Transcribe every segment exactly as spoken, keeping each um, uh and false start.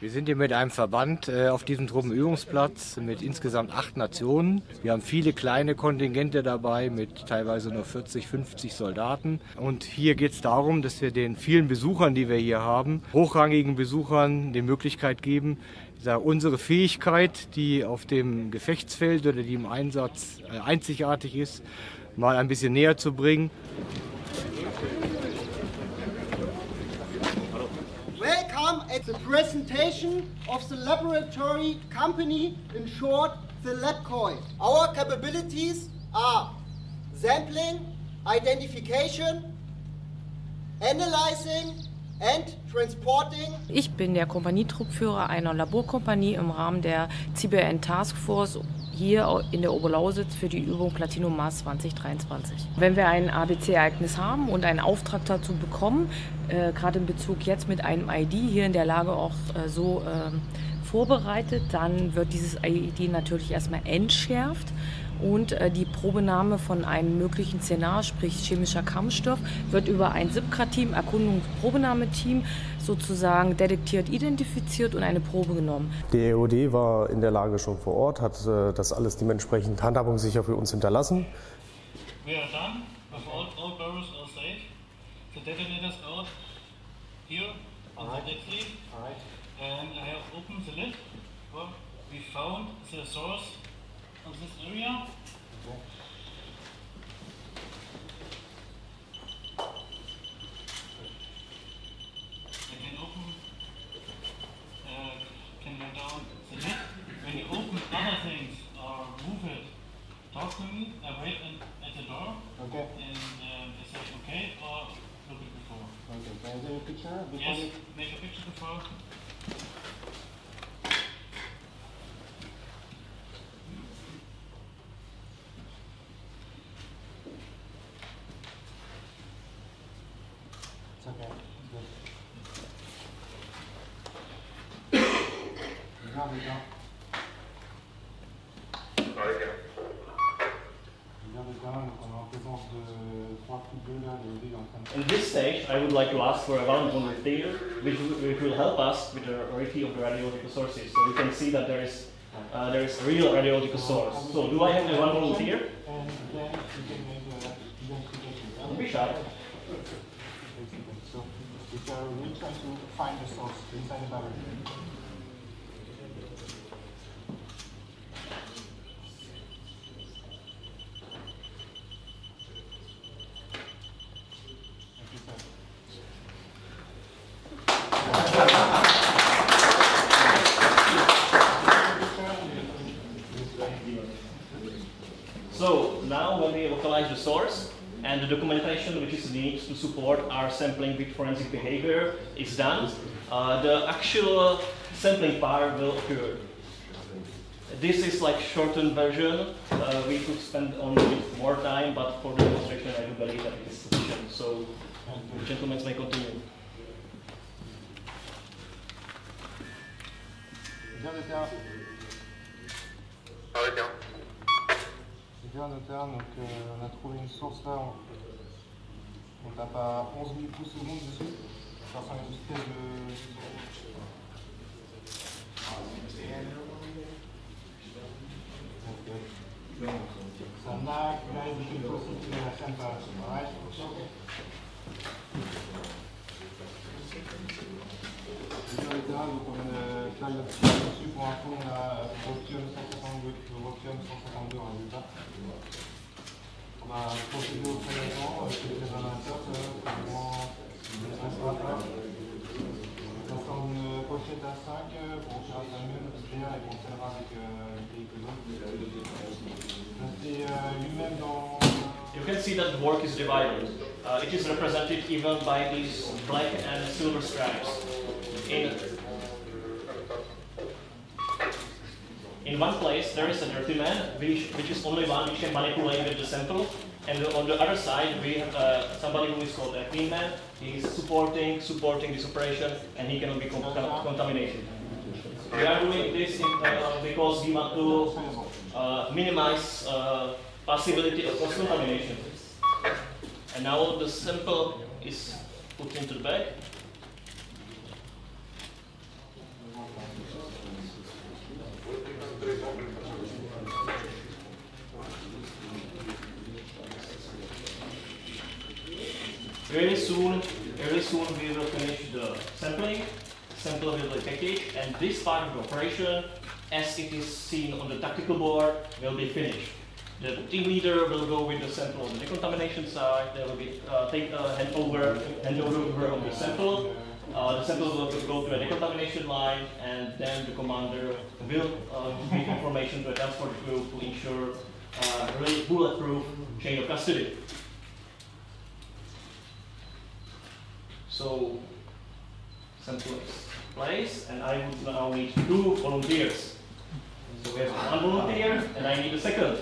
Wir sind hier mit einem Verband äh, auf diesem Truppenübungsplatz mit insgesamt acht Nationen. Wir haben viele kleine Kontingente dabei mit teilweise nur vierzig, fünfzig Soldaten. Und hier geht es darum, dass wir den vielen Besuchern, die wir hier haben, hochrangigen Besuchern die Möglichkeit geben, unsere Fähigkeit, die auf dem Gefechtsfeld oder die im Einsatz äh, einzigartig ist, mal ein bisschen näher zu bringen. Welcome at the presentation of the laboratory company, in short, the LabCoil. Our capabilities are sampling, identification, analyzing and transporting. Ich bin der Kompanietruppführer einer Laborkompanie im Rahmen der C B R N Task Force hier in der Oberlausitz für die Übung Platinum Mars zwanzig dreiundzwanzig. Wenn wir ein A B C-Ereignis haben und einen Auftrag dazu bekommen, äh, gerade in Bezug jetzt mit einem I D hier in der Lage auch äh, so äh, vorbereitet, dann wird dieses I D natürlich erstmal entschärft. Und äh, die Probenahme von einem möglichen Szenar, sprich chemischer Kampfstoff, wird über ein SIPCRA-Team, Erkundungs-Probenahmeteam, sozusagen detektiert, identifiziert und eine Probe genommen. Die E O D war in der Lage schon vor Ort, hat äh, das alles dementsprechend handhabungssicher für uns hinterlassen. We are done. All, all barrels are safe. The detonators out here on the deck sleeve. And I have opened the lid. Well, we found the source of this area. Okay. I can open, uh, can go down the lid. When you open other things or move it, talk to me. I wait in, at the door. Okay. And um, I say okay or look it before. Okay. Can I take a picture? Yes. You... Make a picture before. Okay, good. Bien, bien. In this stage, I would like to ask for a one volunteer, which, which will help us with the rarity of the radiological sources. So we can see that there is uh, there is a real radiological source. So do I have the one volunteer? And then you can make the identification. Don't be shy. So if you are really trying to find the source inside the barrel. So now when we localize the source and the documentation which is needed to support our sampling with forensic behavior is done, uh, the actual sampling part will occur. This is like shortened version. Uh, we could spend on it more time, but for the demonstration I do believe that it is sufficient. So the gentlemen may continue. C'est bien notaire, donc euh, on a trouvé une source là, on, on tape à onze mille pouces secondes dessus, ça ressemble à une espèce de... So now guys, we can proceed to the sample, alright? Donc on a faire le petit dessus pour info, on a Rotium cent soixante-deux, Rotium cent soixante-deux en résultat. On va procéder au prélèvement avec les amateurs, comment on va faire une pochette à cinq pour faire un mieux nucléaire et qu'on tiendra avec les pays lui-même dans... You can see that the work is divided. Uh, it is represented even by these black and silver stripes. In, in one place there is a dirty man, which, which is only one which can manipulate with the sample, and on the other side we have uh, somebody who is called a clean man. He is supporting, supporting this operation, and he cannot be con contaminated. We are doing this in, uh, because we want to uh, minimize uh, possibility of cross-contamination. And now the sample is put into the bag. Very soon, very soon we will finish the sampling. Sample will be packaged, and this part of the operation, as it is seen on the tactical board, will be finished. The team leader will go with the sample on the decontamination side. They will be uh, take uh, hand over, hand over on the sample. Uh, the sample will go to a decontamination line, and then the commander will uh, give information to the transport group to ensure uh, really bulletproof chain of custody. So, sample is placed, and I would now need two volunteers. So we have one volunteer, and I need a second.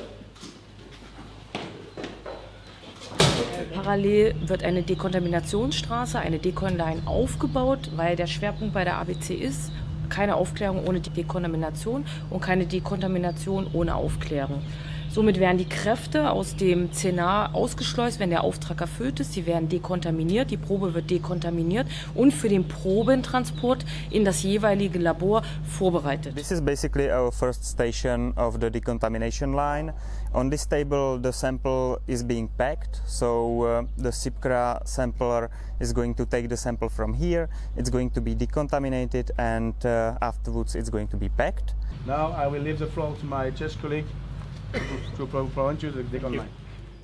Parallel wird eine Dekontaminationsstraße, eine Decon-Line aufgebaut, weil der Schwerpunkt bei der A B C ist, keine Aufklärung ohne Dekontamination und keine Dekontamination ohne Aufklärung. Somit werden die Kräfte aus dem Szenar ausgeschleust, wenn der Auftrag erfüllt ist. Sie werden dekontaminiert, die Probe wird dekontaminiert und für den Probentransport in das jeweilige Labor vorbereitet. This is basically our first station of the decontamination line. On this table the sample is being packed, so uh, the SIPCRA sampler is going to take the sample from here, it's going to be decontaminated, and uh, afterwards it's going to be packed. Now I will leave the floor to my Czech colleague to prevent you the decon line.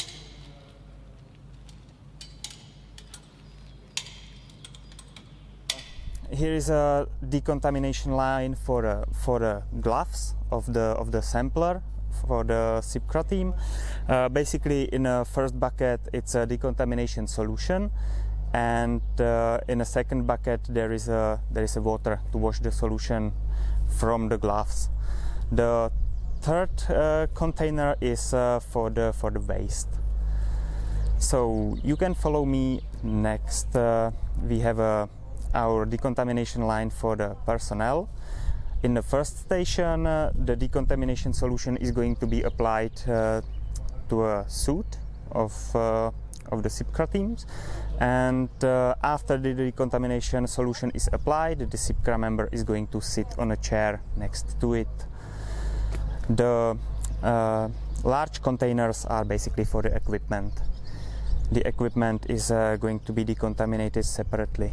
Here is a decontamination line for uh, for the gloves of the of the sampler for the SIPCRA team. Uh, basically, in a first bucket, it's a decontamination solution, and uh, in a second bucket, there is a there is a water to wash the solution from the gloves. The third uh, container is uh, for the for the waste. So you can follow me next. Uh, we have a our decontamination line for the personnel. In the first station, uh, the decontamination solution is going to be applied uh, to a suit of uh, of the SIPCRA teams, and uh, after the decontamination solution is applied, the SIPCRA member is going to sit on a chair next to it. The uh, large containers are basically for the equipment. The equipment is uh, going to be decontaminated separately.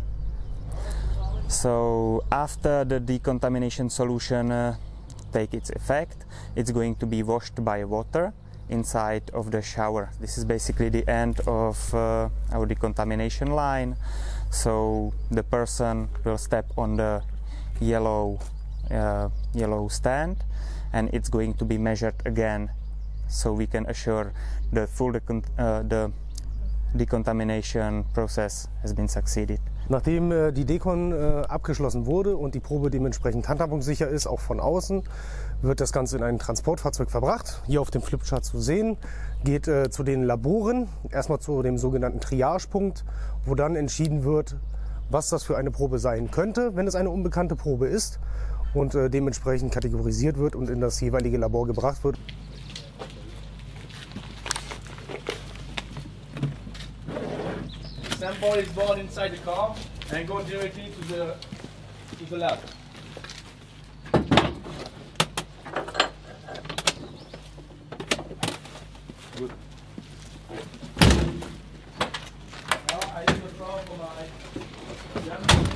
So after the decontamination solution uh, take its effect, it's going to be washed by water inside of the shower. This is basically the end of uh, our decontamination line. So the person will step on the yellow uh, yellow stand, and it's going to be measured again, so we can assure the full decon uh, the decontamination process has been succeeded. Nachdem äh, die Dekon äh, abgeschlossen wurde und die Probe dementsprechend handhabungssicher ist, auch von außen, wird das Ganze in ein Transportfahrzeug verbracht. Hier auf dem Flipchart zu sehen, geht äh, zu den Laboren, erstmal zu dem sogenannten Triagepunkt, wo dann entschieden wird, was das für eine Probe sein könnte, wenn es eine unbekannte Probe ist, und äh, dementsprechend kategorisiert wird und in das jeweilige Labor gebracht wird. Sample is brought inside the car and go directly to the to the lab. Good. Now I leave the car for my young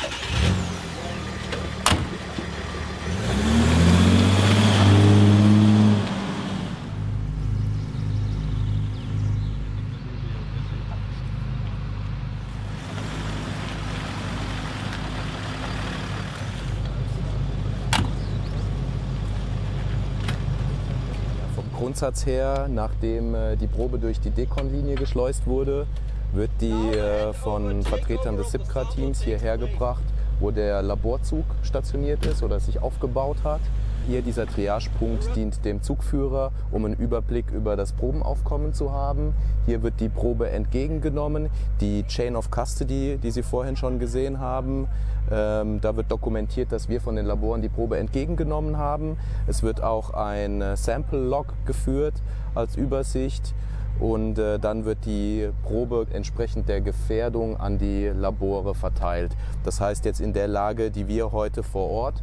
Grundsatz her, nachdem äh, die Probe durch die Dekon-Linie geschleust wurde, wird die äh, von Vertretern des SIPCRA-Teams hierher gebracht, wo der Laborzug stationiert ist oder sich aufgebaut hat. Hier dieser Triagepunkt dient dem Zugführer, um einen Überblick über das Probenaufkommen zu haben. Hier wird die Probe entgegengenommen, die Chain of Custody, die Sie vorhin schon gesehen haben. Ähm, da wird dokumentiert, dass wir von den Laboren die Probe entgegengenommen haben. Es wird auch ein Sample-Log geführt als Übersicht, und äh, dann wird die Probe entsprechend der Gefährdung an die Labore verteilt. Das heißt, jetzt in der Lage, die wir heute vor Ort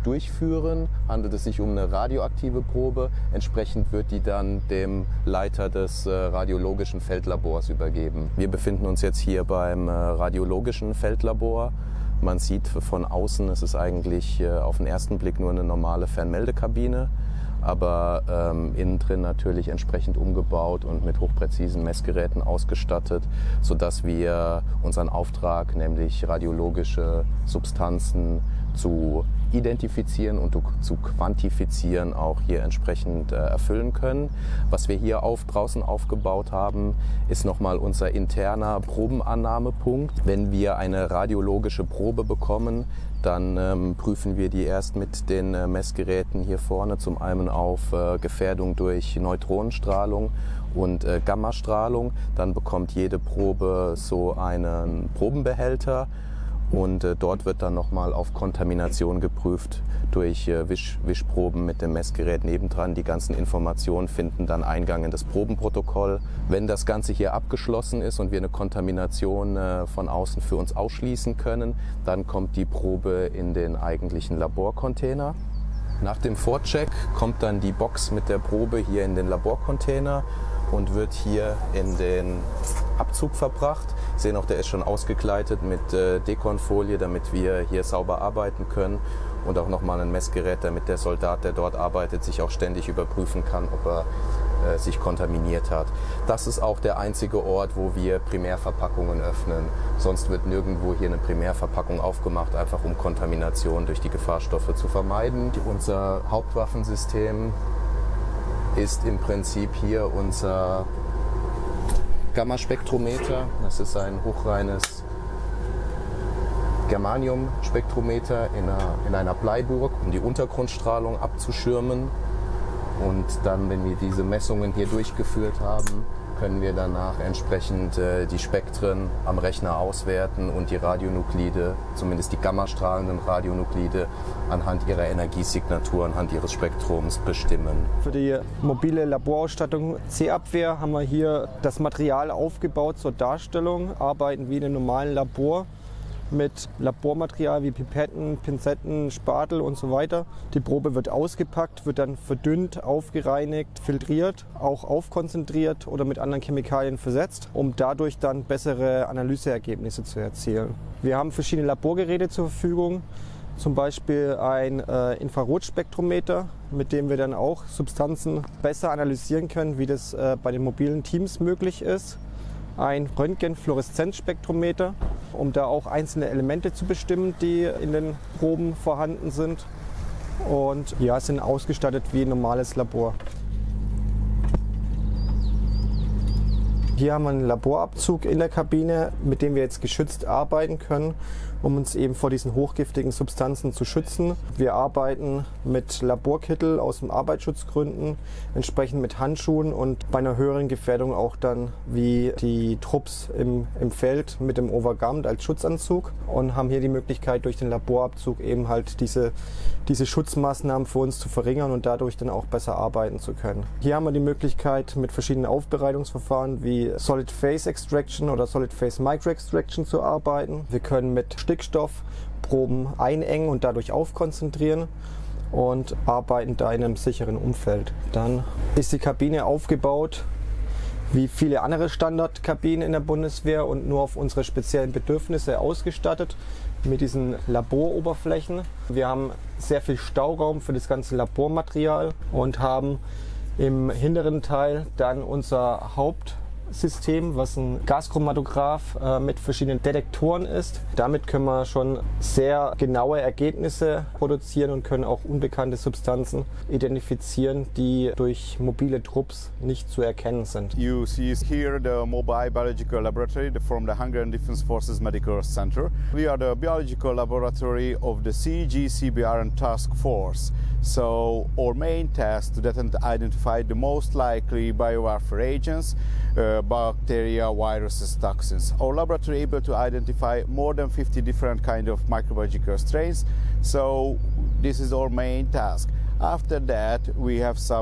durchführen, handelt es sich um eine radioaktive Probe. Entsprechend wird die dann dem Leiter des äh, radiologischen Feldlabors übergeben. Wir befinden uns jetzt hier beim äh, radiologischen Feldlabor. Man sieht von außen, es ist eigentlich äh, auf den ersten Blick nur eine normale Fernmeldekabine, aber ähm, innen drin natürlich entsprechend umgebaut und mit hochpräzisen Messgeräten ausgestattet, sodass wir unseren Auftrag, nämlich radiologische Substanzen zu identifizieren und zu quantifizieren, auch hier entsprechend äh, erfüllen können. Was wir hier auf, draußen aufgebaut haben, ist nochmal unser interner Probenannahmepunkt. Wenn wir eine radiologische Probe bekommen, dann ähm, prüfen wir die erst mit den äh, Messgeräten hier vorne, zum einen auf äh, Gefährdung durch Neutronenstrahlung und äh, Gammastrahlung. Dann bekommt jede Probe so einen Probenbehälter. Und äh, dort wird dann nochmal auf Kontamination geprüft durch äh, Wisch, Wischproben mit dem Messgerät nebendran. Die ganzen Informationen finden dann Eingang in das Probenprotokoll. Wenn das Ganze hier abgeschlossen ist und wir eine Kontamination äh, von außen für uns ausschließen können, dann kommt die Probe in den eigentlichen Laborcontainer. Nach dem Vorcheck kommt dann die Box mit der Probe hier in den Laborcontainer und wird hier in den Abzug verbracht. Sie sehen auch, der ist schon ausgekleidet mit äh, Dekonfolie, damit wir hier sauber arbeiten können, und auch nochmal ein Messgerät, damit der Soldat, der dort arbeitet, sich auch ständig überprüfen kann, ob er äh, sich kontaminiert hat. Das ist auch der einzige Ort, wo wir Primärverpackungen öffnen. Sonst wird nirgendwo hier eine Primärverpackung aufgemacht, einfach um Kontamination durch die Gefahrstoffe zu vermeiden. Unser Hauptwaffensystem ist im Prinzip hier unser Gammaspektrometer. Das ist ein hochreines Germaniumspektrometer in einer, in einer Bleiburg, um die Untergrundstrahlung abzuschirmen. Und dann, wenn wir diese Messungen hier durchgeführt haben, können wir danach entsprechend äh, die Spektren am Rechner auswerten und die Radionuklide, zumindest die gammastrahlenden Radionuklide, anhand ihrer Energiesignatur, anhand ihres Spektrums bestimmen. Für die mobile Laborausstattung C-Abwehr haben wir hier das Material aufgebaut zur Darstellung, arbeiten wie in einem normalen Labor mit Labormaterial wie Pipetten, Pinzetten, Spatel und so weiter. Die Probe wird ausgepackt, wird dann verdünnt, aufgereinigt, filtriert, auch aufkonzentriert oder mit anderen Chemikalien versetzt, um dadurch dann bessere Analyseergebnisse zu erzielen. Wir haben verschiedene Laborgeräte zur Verfügung, zum Beispiel ein äh, Infrarotspektrometer, mit dem wir dann auch Substanzen besser analysieren können, wie das äh, bei den mobilen Teams möglich ist. Ein Röntgenfluoreszenzspektrometer, um da auch einzelne Elemente zu bestimmen, die in den Proben vorhanden sind. Und ja, sind ausgestattet wie ein normales Labor. Hier haben wir einen Laborabzug in der Kabine, mit dem wir jetzt geschützt arbeiten können, um uns eben vor diesen hochgiftigen Substanzen zu schützen. Wir arbeiten mit Laborkittel aus den Arbeitsschutzgründen, entsprechend mit Handschuhen und bei einer höheren Gefährdung auch dann wie die Trupps im, im Feld mit dem Overgarment als Schutzanzug, und haben hier die Möglichkeit, durch den Laborabzug eben halt diese, diese Schutzmaßnahmen für uns zu verringern und dadurch dann auch besser arbeiten zu können. Hier haben wir die Möglichkeit, mit verschiedenen Aufbereitungsverfahren wie Solid Phase Extraction oder Solid Phase Micro Extraction zu arbeiten. Wir können mit Stickstoffproben einengen und dadurch aufkonzentrieren und arbeiten da in einem sicheren Umfeld. Dann ist die Kabine aufgebaut wie viele andere Standardkabinen in der Bundeswehr und nur auf unsere speziellen Bedürfnisse ausgestattet mit diesen Laboroberflächen. Wir haben sehr viel Stauraum für das ganze Labormaterial und haben im hinteren Teil dann unser Haupt System, was ein Gaschromatograph äh, mit verschiedenen Detektoren ist. Damit können wir schon sehr genaue Ergebnisse produzieren und können auch unbekannte Substanzen identifizieren, die durch mobile Trupps nicht zu erkennen sind. You see here the mobile biological laboratory from the Hungarian Defense Forces Medical Center. We are the biological laboratory of the C G C B R N task force. So our main task to identify the most likely biowarfare agents, uh, bacteria, viruses, toxins. Our laboratory is able to identify more than fifty different kind of microbiological strains. So this is our main task. After that, we have some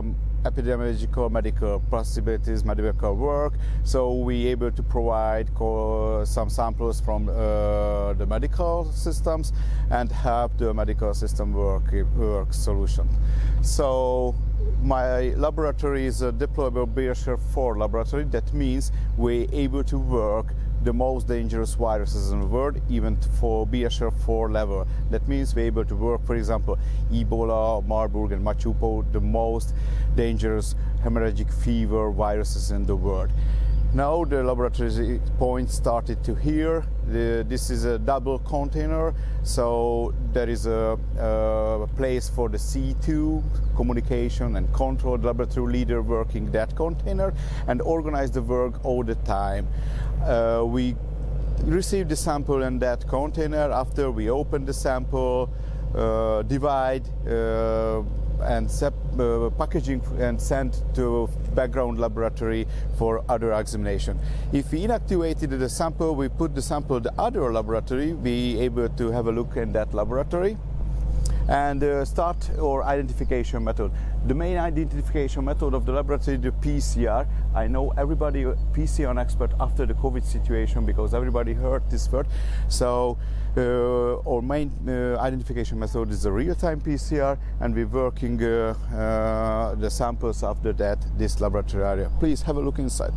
epidemiological medical possibilities, medical work. So we able to provide some samples from uh, the medical systems and help the medical system work, work solution. So my laboratory is a deployable B S H four laboratory. That means we're able to work the most dangerous viruses in the world, even for B S H four level. That means we're able to work, for example, Ebola, Marburg and Machupo, the most dangerous hemorrhagic fever viruses in the world. Now the laboratory point started to here. The, this is a double container, so there is a, a place for the C two communication and control. The laboratory leader working that container and organize the work all the time. Uh, we receive the sample in that container. After we open the sample, uh, divide uh, and sep uh, packaging and send to background laboratory for other examination. If we inactivated the sample, we put the sample to the other laboratory, we able to have a look in that laboratory and uh, start our identification method. The main identification method of the laboratory is the P C R. I know everybody P C R expert after the COVID situation because everybody heard this word. So uh, our main uh, identification method is the real-time P C R, and we're working uh, uh, the samples after that, this laboratory area. Please have a look inside.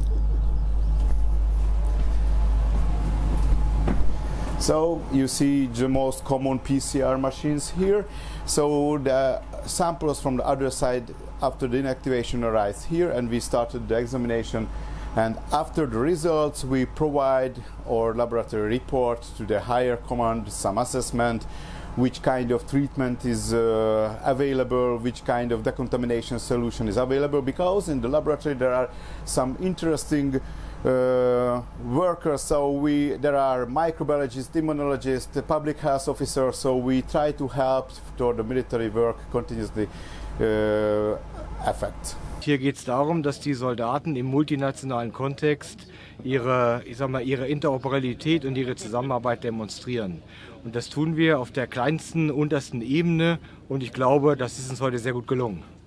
So you see the most common P C R machines here. So the samples from the other side after the inactivation arrives here, and we started the examination. And after the results, we provide our laboratory report to the higher command, some assessment, which kind of treatment is uh, available, which kind of decontamination solution is available, because in the laboratory there are some interesting uh, workers. So we, there are microbiologists, immunologists, public health officers, so we try to help toward the military work continuously uh, effect. Hier geht es darum, dass die Soldaten im multinationalen Kontext ihre, ich sag mal, ihre Interoperabilität und ihre Zusammenarbeit demonstrieren. Und das tun wir auf der kleinsten, untersten Ebene, und ich glaube, das ist uns heute sehr gut gelungen.